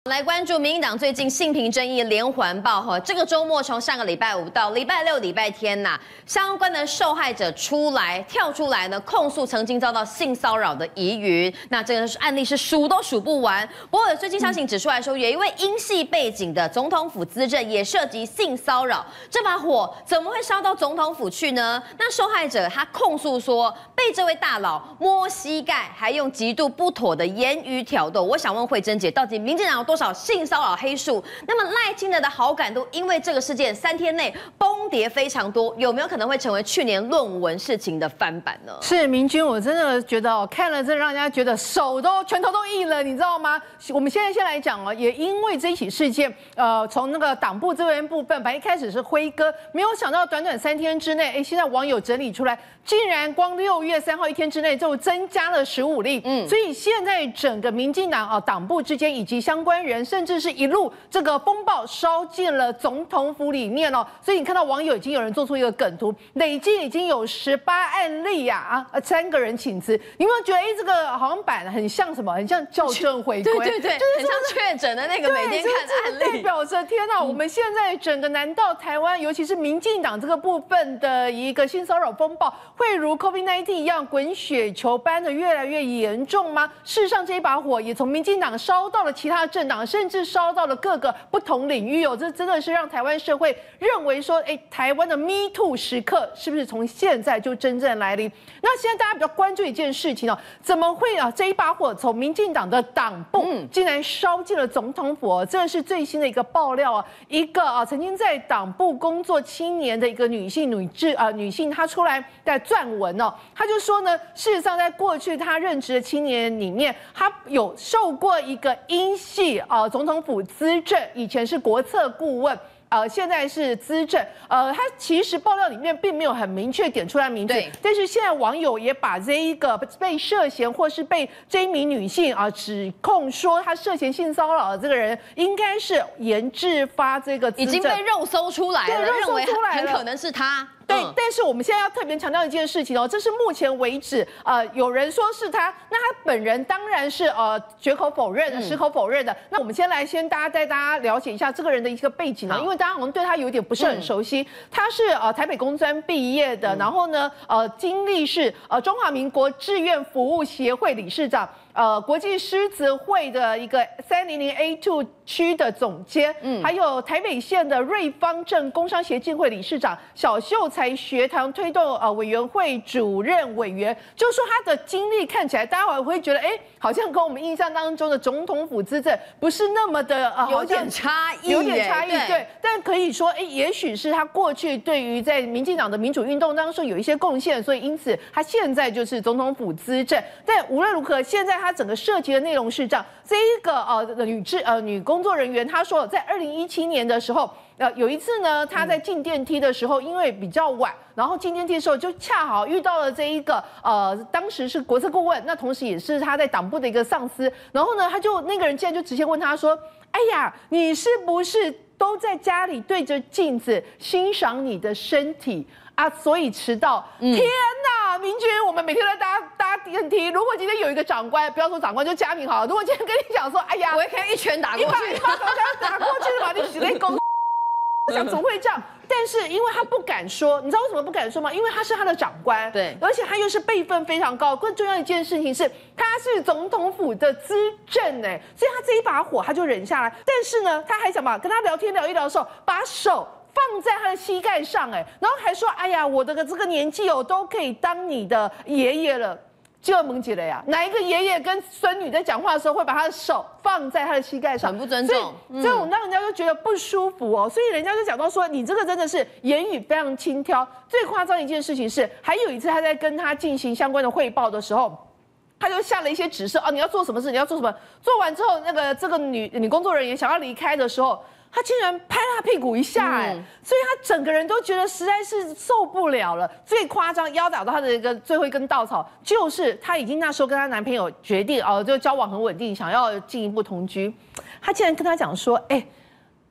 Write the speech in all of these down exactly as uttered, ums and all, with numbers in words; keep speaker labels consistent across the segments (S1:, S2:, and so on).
S1: 来关注民进党最近性平争议连环爆哈，这个周末从上个礼拜五到礼拜六、礼拜天呐、啊，相关的受害者出来跳出来呢，控诉曾经遭到性骚扰的疑云。那这个案例是数都数不完。不过最近消息指出来说，有一位英系背景的总统府资政也涉及性骚扰，这把火怎么会烧到总统府去呢？那受害者他控诉说，被这位大佬摸膝盖，还用极度不妥的言语挑逗。我想问慧珍姐，到底民进党有多少性骚扰黑数？那么赖清德的好感度因为这个事件三天内崩跌非常多，有没有可能会成为去年论文事情的翻版呢？
S2: 是明君，我真的觉得哦，看了真的让人家觉得手都拳头都硬了，你知道吗？我们现在先来讲哦，也因为这一起事件，呃，从那个党部这边部分，本来一开始是辉哥，没有想到短短三天之内，哎，现在网友整理出来，竟然光六月三号一天之内就增加了十五例，嗯，所以现在整个民进党啊党部之间以及相关人，甚至是一路这个风暴烧进了总统府里面哦，所以你看到网友已经有人做出一个梗图，累计已经有十八案例呀，啊，三个人请辞，你有没有觉得哎，这个好像版很像什么？很像校正回归，
S1: 对对对，就是很像确诊的那个每天看的案例，
S2: 代表着天哪，嗯、我们现在整个难道台湾，尤其是民进党这个部分的一个性骚扰风暴，会如 COVID 十九 一样滚雪球般的越来越严重吗？事实上，这一把火也从民进党烧到了其他政党，甚至烧到了各个不同领域哦，这真的是让台湾社会认为说，哎，台湾的 Me Too 时刻是不是从现在就真正来临？那现在大家比较关注一件事情哦，怎么会啊这一把火从民进党的党部竟然烧进了总统府哦？这是最新的一个爆料啊，一个啊曾经在党部工作七年的一个女性女志啊女性，她出来在撰文哦，她就说呢，事实上在过去她任职的七年里面，她有受过一个英系啊总统府资政，以前是国策顾问。呃，现在是资政，呃，他其实爆料里面并没有很明确点出来名字，但是现在网友也把这一个被涉嫌或是被这一名女性啊、呃、指控说她涉嫌性骚扰的这个人，应该是严志发这个资政，
S1: 已经被肉搜出来了，
S2: 对，肉搜出来了，
S1: 很可能是他。
S2: 对，嗯、但是我们现在要特别强调一件事情哦，这是目前为止，呃，有人说是他，那他本人当然是呃绝口否认的，矢口否认的。嗯、那我们先来先大家带大家了解一下这个人的一个背景啊，因为大家好像对他有点不是很熟悉。嗯、他是呃台北工专毕业的，嗯、然后呢，呃，经历是呃中华民国志愿服务协会理事长。呃，国际狮子会的一个三零零 A 二 区的总监，嗯，还有台北县的瑞芳镇工商协进会理事长、小秀才学堂推动呃委员会主任委员，就是说他的经历看起来，大家会觉得，哎，好像跟我们印象当中的总统府资政不是那么的呃，
S1: 有点差异，
S2: 有点差异，
S1: 对。
S2: 对但可以说，哎，也许是他过去对于在民进党的民主运动当中有一些贡献，所以因此他现在就是总统府资政。但无论如何，现在。他整个涉及的内容是这样，这一个呃女志呃女工作人员，她说在二零一七年的时候，呃有一次呢，她在进电梯的时候，因为比较晚，然后进电梯的时候就恰好遇到了这一个呃当时是国策顾问，那同时也是他在党部的一个上司，然后呢，他就那个人竟然就直接问他说：“哎呀，你是不是都在家里对着镜子欣赏你的身体？”啊，所以迟到。嗯、天哪，明君，我们每天都在搭搭电梯。如果今天有一个长官，不要说长官，就嘉明好了。如果今天跟你讲说，哎呀，
S1: 我也可以一拳打过去，
S2: 一把一把打过去把你洗内功。我想怎么会这样？但是因为他不敢说，你知道为什么不敢说吗？因为他是他的长官，
S1: 对，
S2: 而且他又是辈分非常高。更重要一件事情是，他是总统府的资政哎，所以他这一把火他就忍下来。但是呢，他还想嘛，跟他聊天聊一聊的时候，把手。放在他的膝盖上，哎，然后还说：“哎呀，我的这个年纪哦，都可以当你的爷爷了。”就萌姐了呀，哪一个爷爷跟孙女在讲话的时候会把他的手放在他的膝盖上？
S1: 很不尊重，
S2: 这种让人家就觉得不舒服哦。所以人家就讲到说，你这个真的是言语非常轻佻。最夸张一件事情是，还有一次他在跟他进行相关的汇报的时候。他就下了一些指示啊，你要做什么事，你要做什么。做完之后，那个这个女女工作人员想要离开的时候，他竟然拍他屁股一下、欸，哎、嗯，所以他整个人都觉得实在是受不了了。最夸张、压倒到他的一个最后一根稻草，就是她已经那时候跟她男朋友决定哦，就交往很稳定，想要进一步同居。他竟然跟他讲说，哎、欸。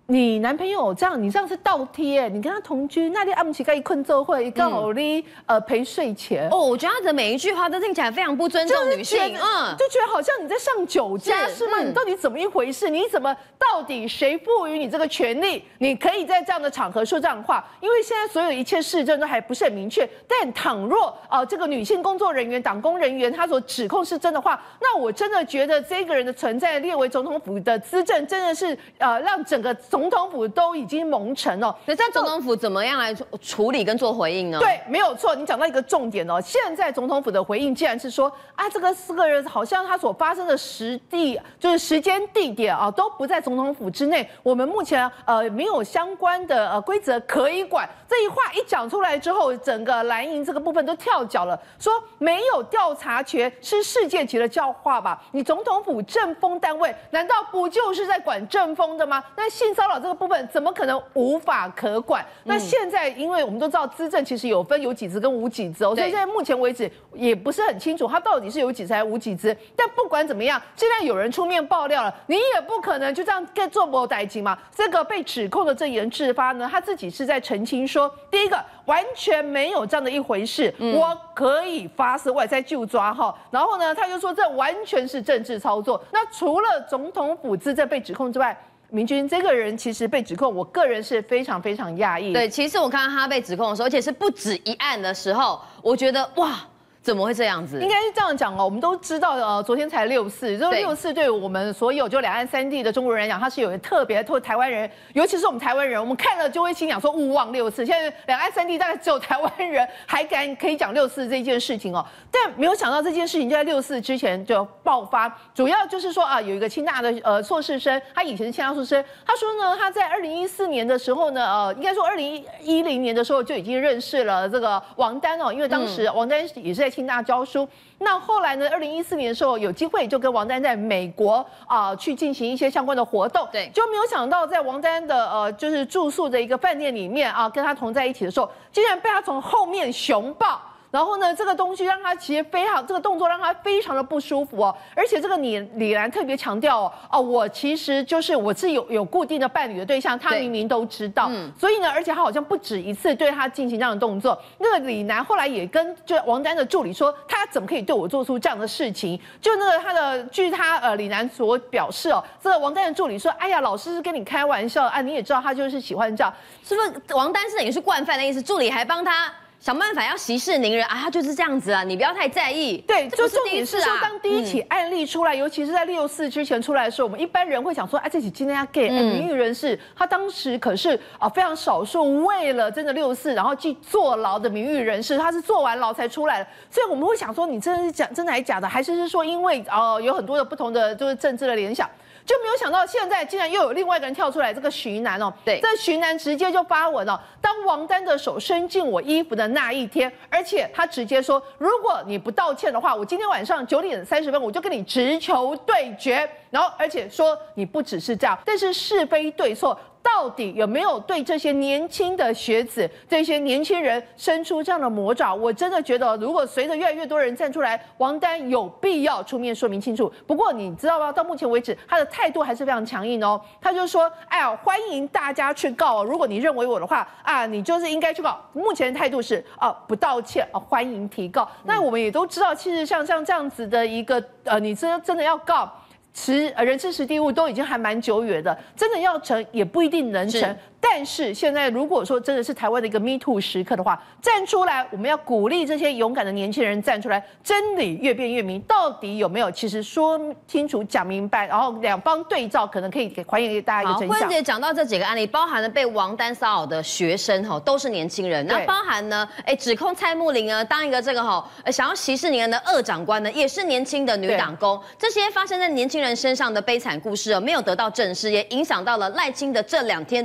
S2: 你男朋友这样，你这样是倒贴，你跟他同居，那你暗期该一困奏会，刚好你呃赔税钱。
S1: 哦，我觉得他的每一句话都听起来非常不尊重女性，
S2: 嗯，就觉得好像你在上酒家是吗？你到底怎么一回事？你怎么到底谁赋予你这个权利？你可以在这样的场合说这样的话？因为现在所有一切事证都还不是很明确。但倘若呃这个女性工作人员、党工人员她所指控是真的话，那我真的觉得这个人的存在列为总统府的资政，真的是呃让整个总统府都已经蒙尘了。
S1: 那在总统府怎么样来处理跟做回应呢？
S2: 对，没有错，你讲到一个重点哦。现在总统府的回应竟然是说啊，这个四个人好像他所发生的时地，就是时间地点啊，都不在总统府之内。我们目前呃没有相关的呃规则可以管。这一话一讲出来之后，整个蓝营这个部分都跳脚了，说没有调查权是世界级的教化吧？你总统府政风单位难道不就是在管政风的吗？那性骚扰这个部分怎么可能无法可管？那现在因为我们都知道资政其实有分有几职跟无几职哦，所以现在目前为止也不是很清楚他到底是有几职还是无几职。但不管怎么样，现在有人出面爆料了，你也不可能就这样做无代志嘛。这个被指控的这严志发呢，他自己是在澄清说，第一个完全没有这样的一回事，嗯、我可以发誓我也在就抓哈。然后呢，他就说这完全是政治操作。那除了总统府资政被指控之外，明君这个人其实被指控，我个人是非常非常讶异。
S1: 对，其实我看到他被指控的时候，而且是不止一案的时候，我觉得哇。怎么会这样子？
S2: 应该是这样讲哦。我们都知道，呃，昨天才六四，就是六四对我们所有就两岸三地的中国人来讲，它是有特别对台湾人，尤其是我们台湾人，我们看了就会心想说勿忘六四。现在两岸三地大概只有台湾人还敢可以讲六四这件事情哦。但没有想到这件事情就在六四之前就爆发，主要就是说啊，有一个清大的呃硕士生，他以前是清大硕士生，他说呢，他在二零一四年的时候呢，呃，应该说二零一零年的时候就已经认识了这个王丹哦，因为当时王丹也是在清大教书，那后来呢？二零一四年的时候有机会就跟王丹在美国啊、呃、去进行一些相关的活动，
S1: 对，
S2: 就没有想到在王丹的呃就是住宿的一个饭店里面啊，跟他同在一起的时候，竟然被他从后面熊抱。然后呢，这个东西让他其实非常，这个动作让他非常的不舒服哦。而且这个李李兰特别强调哦，哦，我其实就是我是有有固定的伴侣的对象，他明明都知道。嗯、所以呢，而且他好像不止一次对他进行这样的动作。那个李兰后来也跟就王丹的助理说，他怎么可以对我做出这样的事情？就那个他的，据他呃李兰所表示哦，这个王丹的助理说，哎呀，老师是跟你开玩笑啊，你也知道他就是喜欢这样，
S1: 是不是？王丹是等于是惯犯的意思，助理还帮他。想办法要息事宁人啊，他就是这样子啊，你不要太在意。
S2: 对，
S1: 这不是第一次啊。
S2: 说当第一起案例出来，嗯、尤其是在六四之前出来的时候，我们一般人会想说，哎，这起今天要给名誉人士，他当时可是啊非常少数为了真的六四然后去坐牢的名誉人士，他是坐完牢才出来的，所以我们会想说，你真的是假，真的还假的，还是是说因为呃有很多的不同的就是政治的联想。就没有想到，现在竟然又有另外一个人跳出来，这个徐楠哦，
S1: 对，
S2: 这徐楠直接就发文哦，当王丹的手伸进我衣服的那一天，而且他直接说，如果你不道歉的话，我今天晚上九点三十分我就跟你直球对决，然后而且说你不只是这样，但是是非对错。到底有没有对这些年轻的学子、这些年轻人伸出这样的魔爪？我真的觉得，如果随着越来越多人站出来，王丹有必要出面说明清楚。不过你知道吗？到目前为止，他的态度还是非常强硬哦。他就说：“哎呀，欢迎大家去告哦，如果你认为我的话啊，你就是应该去告。”目前的态度是啊，不道歉啊，欢迎提告。那我们也都知道，其实像像这样子的一个呃，你真真的要告。实人事实地物都已经还蛮久远的，真的要成也不一定能成。但是现在如果说真的是台湾的一个 Me Too 时刻的话，站出来，我们要鼓励这些勇敢的年轻人站出来，真理越辩越明，到底有没有？其实说清楚、讲明白，然后两方对照，可能可以还原给大家一个真相。
S1: 好，慧姐讲到这几个案例，包含了被王丹骚扰的学生哈，都是年轻人。那包含呢，哎，指控蔡慕林呢当一个这个哈，想要息事宁人的二长官呢，也是年轻的女党工。这些发生在年轻人身上的悲惨故事哦，没有得到正视，也影响到了赖清德这两天的好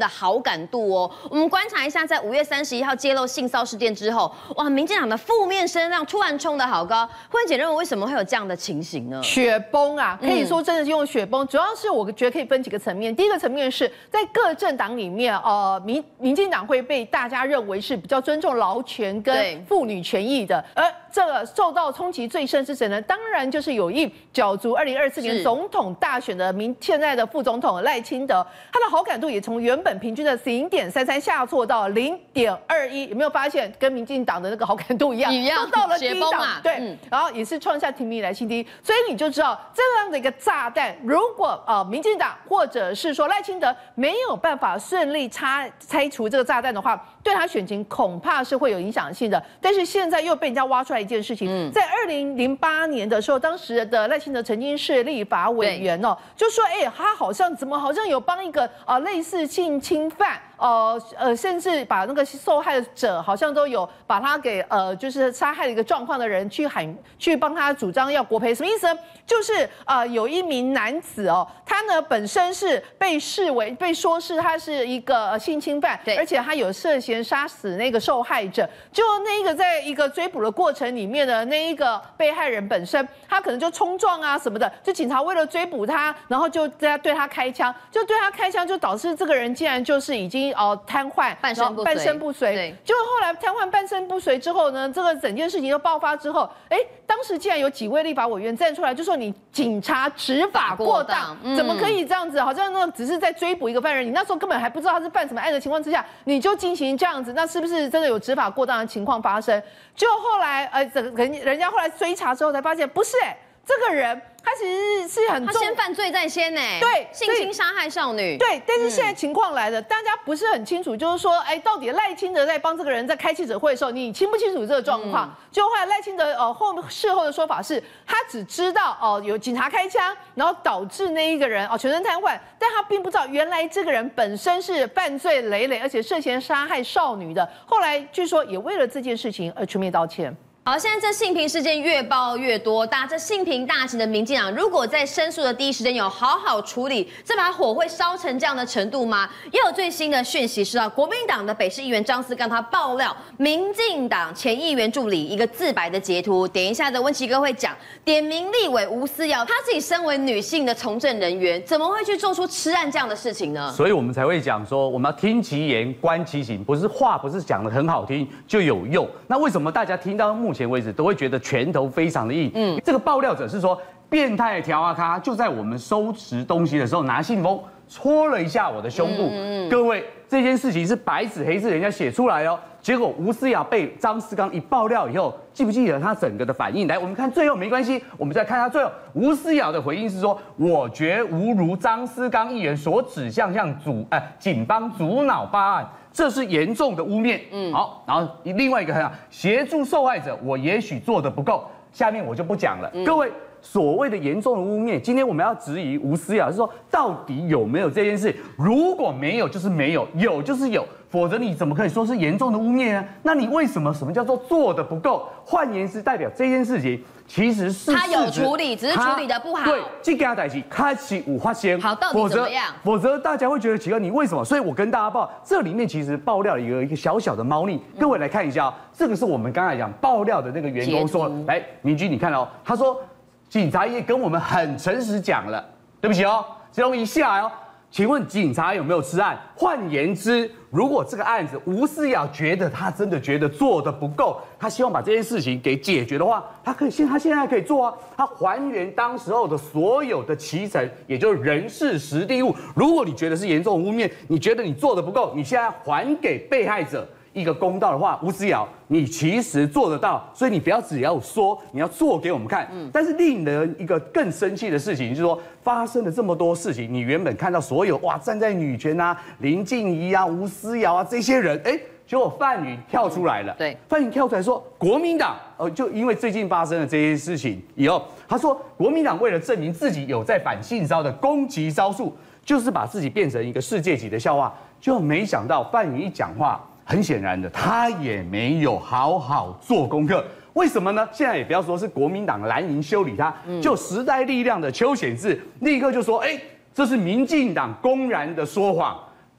S1: 感度哦。我们观察一下，在五月三十一号揭露性骚事件之后，哇，民进党的负面声量突然冲得好高。慧姐认为为什么会有这样的情形呢？
S2: 雪崩啊，可以说真的是用雪崩。嗯、主要是我觉得可以分几个层面。第一个层面是在各政党里面，呃，民民进党会被大家认为是比较尊重劳权跟妇女权益的，而这个受到冲击最深是谁呢？当然就是有意角逐二零二四年总统大选的民现在的副总统赖清德，他的好感度也从原本平均的零点三三下挫到零点二一，有没有发现跟民进党的那个好感度一样，
S1: 一样
S2: 到了低档？
S1: 啊、
S2: 对、嗯，然后也是创下提名以来新低，所以你就知道这样的一个炸弹，如果呃民进党或者是说赖清德没有办法顺利拆拆除这个炸弹的话，对他选情恐怕是会有影响性的。但是现在又被人家挖出来一件事情，嗯、在二零零八年的时候，当时的赖清德曾经是立法委员哦，就说哎、欸，他好像怎么好像有帮一个啊、呃、类似性侵犯。呃呃，甚至把那个受害者好像都有把他给呃，就是杀害的一个状况的人去喊去帮他主张要国赔，什么意思呢？就是呃，有一名男子哦，他呢本身是被视为被说是他是一个性侵犯，而且他有涉嫌杀死那个受害者。就那个在一个追捕的过程里面呢，那一个被害人本身他可能就冲撞啊什么的，就警察为了追捕他，然后就在对他开枪，就对他开枪，就导致这个人竟然就是已经。哦，瘫痪，
S1: 半身不
S2: 半身不遂。结果后来瘫痪、半身不遂之后呢，这个整件事情都爆发之后，哎，当时竟然有几位立法委员站出来，就说你警察执法过当，嗯、怎么可以这样子？好像那只是在追捕一个犯人，你那时候根本还不知道他是犯什么案的情况之下，你就进行这样子，那是不是真的有执法过当的情况发生？就后来，呃，人人家后来追查之后才发现，不是哎、欸，这个人。他其实是很重，
S1: 他先犯罪在先呢，
S2: 对，
S1: 性侵杀害少女，
S2: 对。但是现在情况来了，嗯、大家不是很清楚，就是说，哎，到底赖清德在帮这个人在开记者会的时候，你清不清楚这个状况？嗯、就后来赖清德呃后事后的说法是，他只知道哦、呃、有警察开枪，然后导致那一个人哦、呃、全身瘫痪，但他并不知道原来这个人本身是犯罪累累，而且涉嫌杀害少女的。后来据说也为了这件事情而出面道歉。
S1: 好，现在这性平事件越爆越多，大家这性平大行的民进党，如果在申诉的第一时间有好好处理，这把火会烧成这样的程度吗？也有最新的讯息是啊，国民党的北市议员张思刚他爆料，民进党前议员助理一个自白的截图，点一下的温琪哥会讲，点名立委吴思瑶，她自己身为女性的从政人员，怎么会去做出吃案这样的事情呢？
S3: 所以我们才会讲说，我们要听其言，观其行，不是话不是讲得很好听就有用。那为什么大家听到目前为止都会觉得拳头非常的硬？嗯，这个爆料者是说，变态条啊咖就在我们收拾东西的时候拿信封戳了一下我的胸部。嗯嗯、各位，这件事情是白纸黑字人家写出来哦。结果吴思瑶被张思刚一爆料以后，记不记得他整个的反应？来，我们看最后没关系，我们再看他最后吴思瑶的回应是说：我绝无如张思刚议员所指向向阻呃警方阻挠办案。这是严重的污蔑。嗯，好，然后另外一个很好，协助受害者，我也许做得不够，下面我就不讲了。嗯、各位，所谓的严重的污蔑，今天我们要质疑吴思瑶，是说到底有没有这件事？如果没有，就是没有；有就是有，否则你怎么可以说是严重的污蔑呢？那你为什么什么叫做做得不够？换言之，代表这件事情其实是
S1: 他有处理，只是处理的不好。
S3: 对，这件代志开始有发现。
S1: 好，到底怎么样？
S3: 否则大家会觉得奇怪，你为什么？所以我跟大家报，这里面其实爆料有一个小小的猫腻，各位来看一下、哦，这个是我们刚才讲爆料的那个员工说，来，明君你看哦，他说警察也跟我们很诚实讲了，对不起哦，这容易下来哦。请问警察有没有吃案？换言之，如果这个案子吴思瑶觉得他真的觉得做得不够，他希望把这件事情给解决的话，他可以现他现在可以做啊，他还原当时候的所有的期程，也就是人事实地物。如果你觉得是严重污蔑，你觉得你做得不够，你现在还给被害者一个公道的话，吴思瑶，你其实做得到，所以你不要只要说，你要做给我们看。嗯，但是令人一个更生气的事情就是说，发生了这么多事情，你原本看到所有哇站在女权啊、林静怡啊、吴思瑶啊这些人，哎，结果范云跳出来了。嗯、对，范云跳出来说，国民党，呃，就因为最近发生了这些事情以后，他说国民党为了证明自己有在反性骚的攻击招数，就是把自己变成一个世界级的笑话，就没想到范云一讲话。很显然的，他也没有好好做功课。为什么呢？现在也不要说是国民党蓝营修理他，嗯、就时代力量的邱显智立刻就说：“哎，这是民进党公然的说谎。”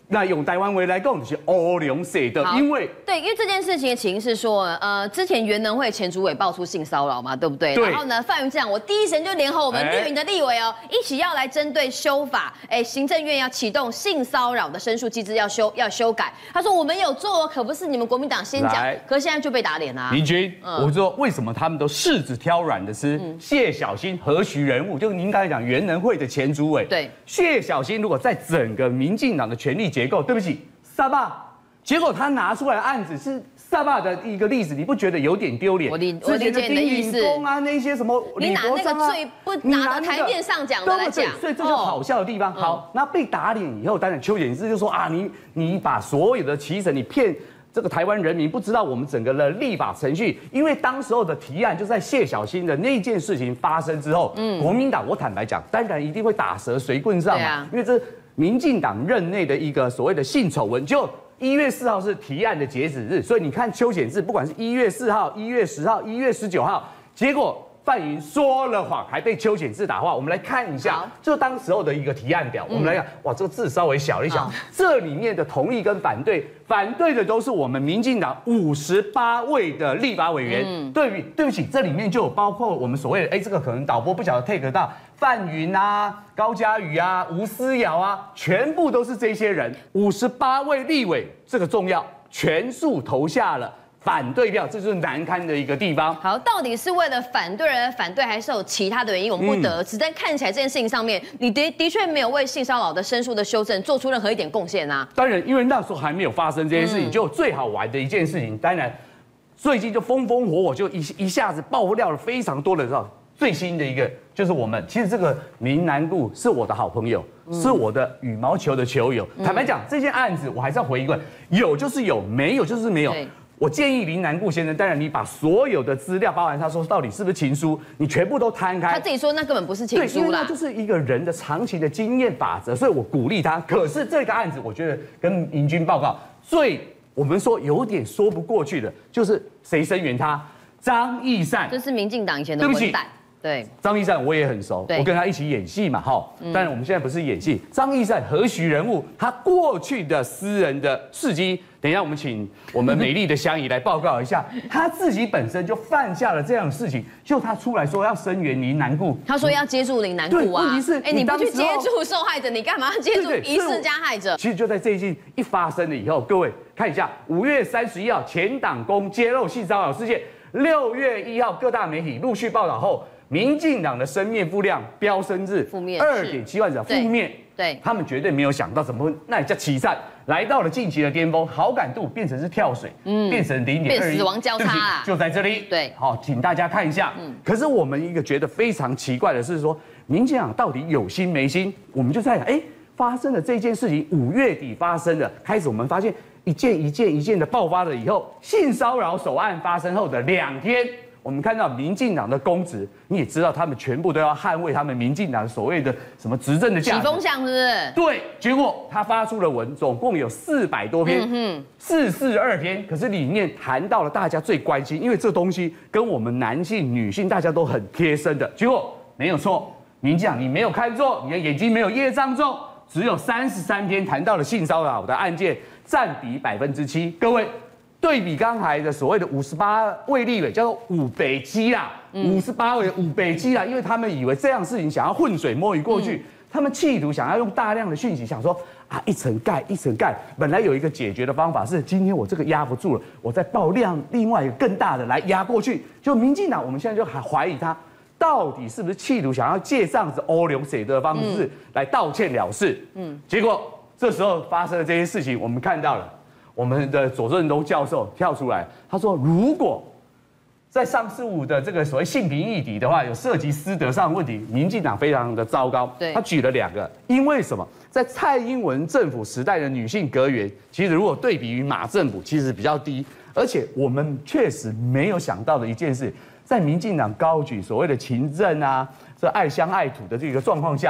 S3: 那用台湾话来讲就是乌龙写的，因为
S1: 对，因为这件事情的情是说，呃，之前原能会前主委爆出性骚扰嘛，对不对？
S3: 对。
S1: 然后呢，范云这样，我第一时间就联合我们绿营的立委哦，一起要来针对修法，哎，行政院要启动性骚扰的申诉机制，要修要修改。他说我们有做哦，可不是你们国民党先讲，可是现在就被打脸啦。
S3: 明君，嗯、我说为什么他们都柿子挑软的吃？嗯、谢小新何许人物？就是您刚才讲原能会的前主委，
S1: 对，
S3: 谢小新如果在整个民进党的权力结构，对不起。沙巴，结果他拿出来的案子是沙巴的一个例子，你不觉得有点丢脸？
S1: 我理我理解你的意思。
S3: 啊，那些什么
S1: 你拿那个最不拿到台面上讲的来讲，
S3: 所以这就好笑的地方。
S1: 哦、
S3: 好，那被打脸以后，当然邱显智就说啊，你你把所有的棋神，你骗这个台湾人民不知道我们整个的立法程序，因为当时候的提案就在谢小新的那件事情发生之后，嗯，国民党我坦白讲，当然一定会打蛇随棍上嘛，啊、因为这。民进党任内的一个所谓的性丑闻，就一月四号是提案的截止日，所以你看邱显智，不管是一月四号、一月十号、一月十九号，结果范云说了谎，还被邱显智打话。我们来看一下，就当时候的一个提案表，我们来看，哇，这个字稍微小一小，这里面的同意跟反对，反对的都是我们民进党五十八位的立法委员。嗯、对不对不起，这里面就有包括我们所谓的，哎，这个可能导播不晓得 take 到。范云啊、高嘉瑜啊、吴思瑶啊，全部都是这些人。五十八位立委，这个重要，全数投下了反对票，这就是难堪的一个地方。
S1: 好，到底是为了反对人反对，还是有其他的原因？我们不得而知。但看起来这件事情上面，你的的确没有为性骚扰的申诉的修正做出任何一点贡献啊。
S3: 当然，因为那时候还没有发生这件事情，就最好玩的一件事情，当然最近就风风火火，就一一下子爆料了非常多的照。最新的一个就是我们，其实这个林南固是我的好朋友，嗯、是我的羽毛球的球友。嗯、坦白讲，这件案子我还是要回一个，有就是有，没有就是没有。我建议林南固先生，当然你把所有的资料，包含他说到底是不是情书，你全部都摊开。
S1: 他自己说那根本不是情书啦，
S3: 对，因为那就是一个人的长期的经验法则，所以我鼓励他。可是这个案子，我觉得跟营军报告最我们说有点说不过去的，就是谁声援他？张义善，
S1: 这是民进党以前的混蛋。对，
S3: 张义善我也很熟，我跟他一起演戏嘛，哈。当然我们现在不是演戏，张义善何许人物？他过去的私人的事迹，等一下我们请我们美丽的香姨来报告一下，他自己本身就犯下了这样的事情，就他出来说要声援林南固，
S1: 他说要接住林南固啊。
S3: 问题是，
S1: 哎，你不去接住受害者，你干嘛要接住疑似加害者？
S3: 其实就在这一件一发生了以后，各位看一下，五月三十一号前党工揭露性骚扰事件，六月一号各大媒体陆续报道后。民进党的生面负量飙升至负面二点七万者，负面，
S1: 对，
S3: 他们绝对没有想到怎么会那叫凄惨，来到了近期的巅峰，好感度变成是跳水，嗯，变成零点二一，
S1: 死亡交叉啦，
S3: 就在这里，
S1: 对，
S3: 好，请大家看一下，嗯，可是我们一个觉得非常奇怪的是说，民进党到底有心没心？我们就在想，哎，发生了这件事情，五月底发生的，开始我们发现一件一件一件的爆发了以后，性骚扰首案发生后的两天。我们看到民进党的公职，你也知道他们全部都要捍卫他们民进党所谓的什么执政的价值。
S1: 起风向是不是？
S3: 对，结果他发出了文，总共有四百多篇，嗯四四二篇，可是里面谈到了大家最关心，因为这东西跟我们男性、女性大家都很贴身的。结果没有错，民进党你没有看错，你的眼睛没有业障重，只有三十三篇谈到了性骚扰的案件，占比百分之七。各位。对比刚才的所谓的五十八位立委，叫做五北基啦，五十八位五北基啦，因为他们以为这样事情想要浑水摸鱼过去，嗯、他们企图想要用大量的讯息，想说啊一层盖一层盖，本来有一个解决的方法是，今天我这个压不住了，我再爆量另外一个更大的来压过去。就民进党，我们现在就还怀疑他到底是不是企图想要借这样子欧流水的方式来道歉了事。嗯，结果这时候发生的这些事情，我们看到了。我们的左正东教授跳出来，他说：“如果在上次五的这个所谓性平议题的话，有涉及私德上的问题，民进党非常的糟糕。”他举了两个，因为什么？在蔡英文政府时代的女性阁员，其实如果对比于马政府，其实比较低。而且我们确实没有想到的一件事，在民进党高举所谓的勤政啊、这爱乡爱土的这个状况下。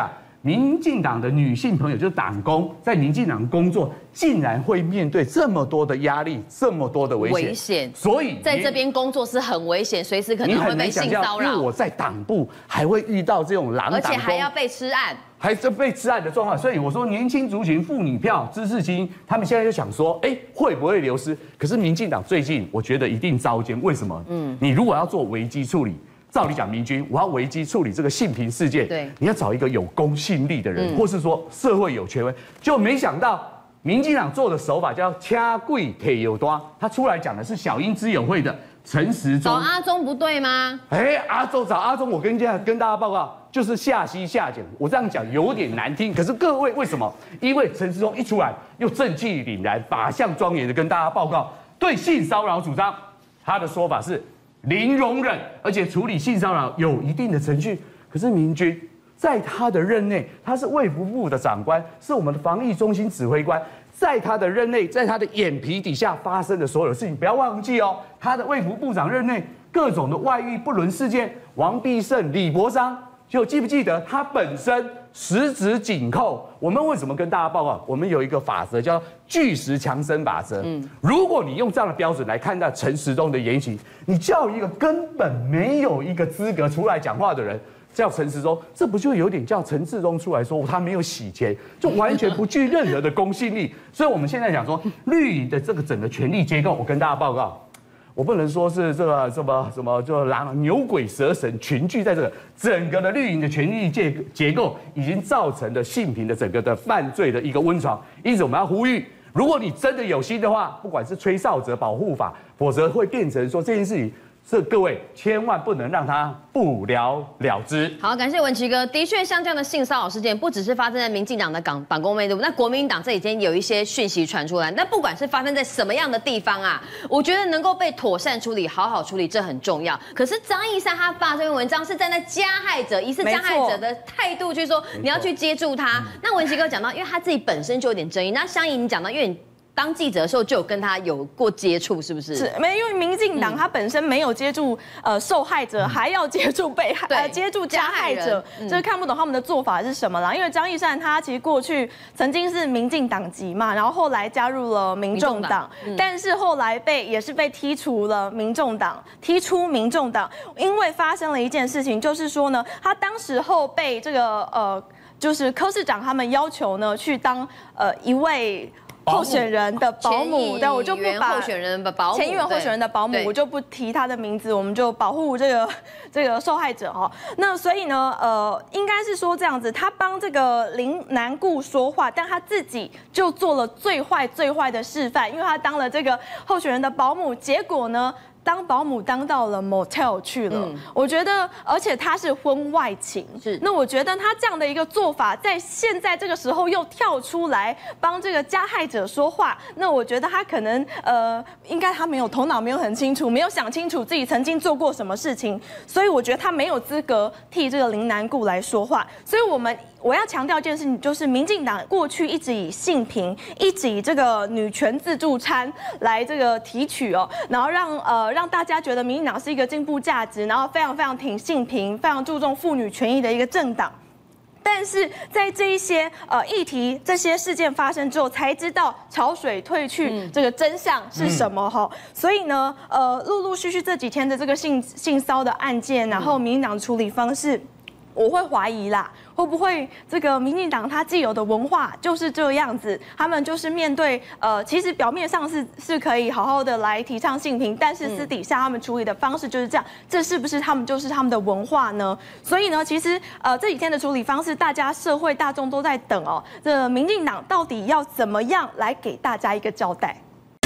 S3: 民进党的女性朋友，就是党工，在民进党工作，竟然会面对这么多的压力，这么多的危险。
S1: 危险，
S3: 所以
S1: 在这边工作是很危险，随时可能会被性骚扰。
S3: 因为我在党部还会遇到这种狼党工，
S1: 而且还要被吃案。
S3: 还是被吃案的状况，所以我说年轻族群、妇女票、知识精英，他们现在就想说，哎，会不会流失？可是民进党最近，我觉得一定遭奸。为什么？嗯，你如果要做危机处理，照理讲，明君，我要危机处理这个性平事件，
S1: 对，
S3: 你要找一个有公信力的人，嗯、或是说社会有权威，就没想到民进党做的手法叫掐贵铁有多，他出来讲的是小英之友会的陈时中，
S1: 找阿中不对吗？
S3: 哎，阿中找阿中，我跟这样跟大家报告。 就是下西下简，我这样讲有点难听，可是各位为什么？因为陈时中一出来，又正气凛然、法相庄严的跟大家报告对性骚扰主张，他的说法是零容忍，而且处理性骚扰有一定的程序。可是明君在他的任内，他是卫福部的长官，是我们的防疫中心指挥官，在他的任内，在他的眼皮底下发生的所有事情，不要忘记哦，他的卫福部长任内各种的外遇不伦事件，王必胜、李博章。 就记不记得他本身十指紧扣？我们为什么跟大家报告？我们有一个法则叫巨石强森法则。嗯，如果你用这样的标准来看待陈时中的言行，你叫一个根本没有一个资格出来讲话的人叫陈时中，这不就有点叫陈志忠出来说他没有洗钱，就完全不具任何的公信力。所以我们现在讲说绿营的这个整个权力结构，我跟大家报告。 我不能说是这个什么什么，就狼牛鬼蛇神群聚在这个整个的绿营的权力结结构，已经造成了性平的整个的犯罪的一个温床。因此，我们要呼吁，如果你真的有心的话，不管是吹哨者保护法，否则会变成说这件事情。 这各位千万不能让它不了了之。
S1: 好，感谢文琦哥。的确，像这样的性骚扰事件，不只是发生在民进党的党党工内部，那国民党这几天有一些讯息传出来。那不管是发生在什么样的地方啊，我觉得能够被妥善处理、好好处理，这很重要。可是张义善他发这篇文章是站在加害者、疑似加害者的态度去说，你要去接住他。那文琦哥讲到，因为他自己本身就有点争议。那相宜你讲到，因为你 当记者的时候就有跟他有过接触，是不是？
S4: 是，没，因为民进党他本身没有接触呃受害者，还要接触被害，呃接触加害者，就是看不懂他们的做法是什么啦。因为张义善他其实过去曾经是民进党籍嘛，然后后来加入了民众党，但是后来被也是被踢除了民众党，踢出民众党，因为发生了一件事情，就是说呢，他当时候被这个呃就是柯市长他们要求呢去当呃一位 候选人的保姆，对，我就不把
S1: 候选人的保姆，
S4: 前议员候选人的保姆，我就不提他的名字，我们就保护这个这个受害者哈。那所以呢，呃，应该是说这样子，他帮这个林南固说话，但他自己就做了最坏最坏的示范，因为他当了这个候选人的保姆，结果呢， 当保姆当到了 motel 去了，嗯、我觉得，而且他是婚外情，是。那我觉得他这样的一个做法，在现在这个时候又跳出来帮这个加害者说话，那我觉得他可能呃，应该他没有头脑没有很清楚，没有想清楚自己曾经做过什么事情，所以我觉得他没有资格替这个林南固来说话。所以我们我要强调一件事情，就是民进党过去一直以性平，一直以这个女权自助餐来这个提取哦，然后让呃。 让大家觉得民进党是一个进步价值，然后非常非常挺性平、非常注重妇女权益的一个政党。但是在这一些呃议题、这些事件发生之后，才知道潮水退去这个真相是什么哈。嗯、所以呢，呃，陆陆续续这几天的这个性性骚的案件，然后民进党的处理方式，我会怀疑啦。 会不会这个民进党它既有的文化就是这样子？他们就是面对呃，其实表面上是是可以好好的来提倡性平，但是私底下他们处理的方式就是这样，这是不是他们就是他们的文化呢？所以呢，其实呃这几天的处理方式，大家社会大众都在等哦，这民进党到底要怎么样来给大家一个交代？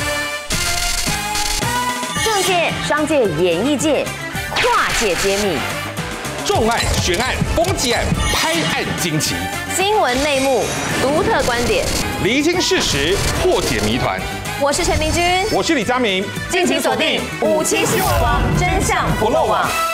S1: 政界、商界、演艺界跨界揭秘。
S5: 重案、悬案、攻击案、拍案惊奇，
S1: 新闻内幕、独特观点，
S5: 厘清事实，破解谜团。
S1: 我是陈明君，
S5: 我是李佳明，
S1: 敬请锁定五七新闻网，真相不漏网。